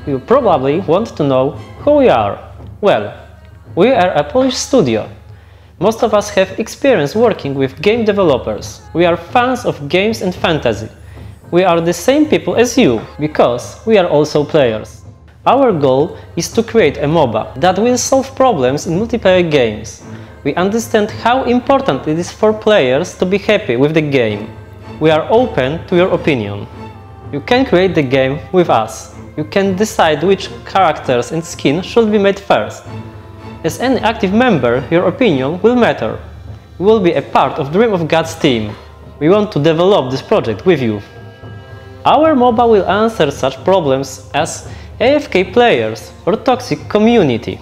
You probably want to know who we are. Well, we are a Polish studio. Most of us have experience working with game developers. We are fans of games and fantasy. We are the same people as you, because we are also players. Our goal is to create a MOBA that will solve problems in multiplayer games. We understand how important it is for players to be happy with the game. We are open to your opinion. You can create the game with us. You can decide which characters and skin should be made first. As an active member, your opinion will matter. You will be a part of Dream of Gods team. We want to develop this project with you. Our MOBA will answer such problems as AFK players or toxic community.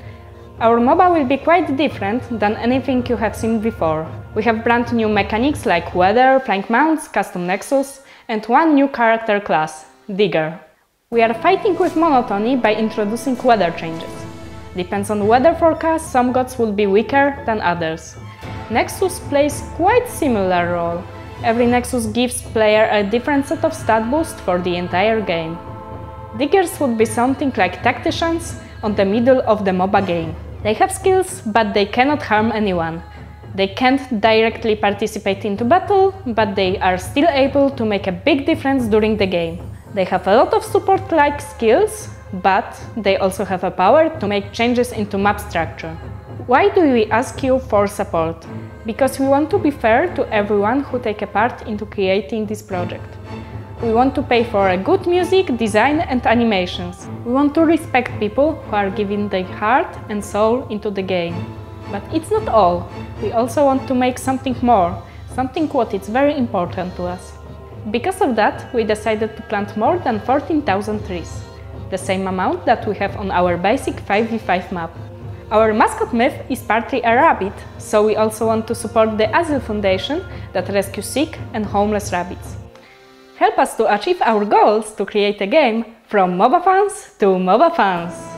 Our MOBA will be quite different than anything you have seen before. We have brand new mechanics like weather, flank mounts, custom nexus, and one new character class, Digger. We are fighting with monotony by introducing weather changes. Depends on weather forecast, some gods will be weaker than others. Nexus plays quite similar role. Every Nexus gives player a different set of stat boost for the entire game. Diggers would be something like tacticians on the middle of the MOBA game. They have skills, but they cannot harm anyone. They can't directly participate into battle, but they are still able to make a big difference during the game. They have a lot of support-like skills, but they also have a power to make changes into map structure. Why do we ask you for support? Because we want to be fair to everyone who take a part into creating this project. We want to pay for a good music, design and animations. We want to respect people who are giving their heart and soul into the game. But it's not all. We also want to make something more, something what is very important to us. Because of that, we decided to plant more than 14,000 trees. The same amount that we have on our basic 5v5 map. Our mascot myth is partly a rabbit, so we also want to support the Azyl Foundation that rescues sick and homeless rabbits. Help us to achieve our goals to create a game from MOBA fans to MOBA fans!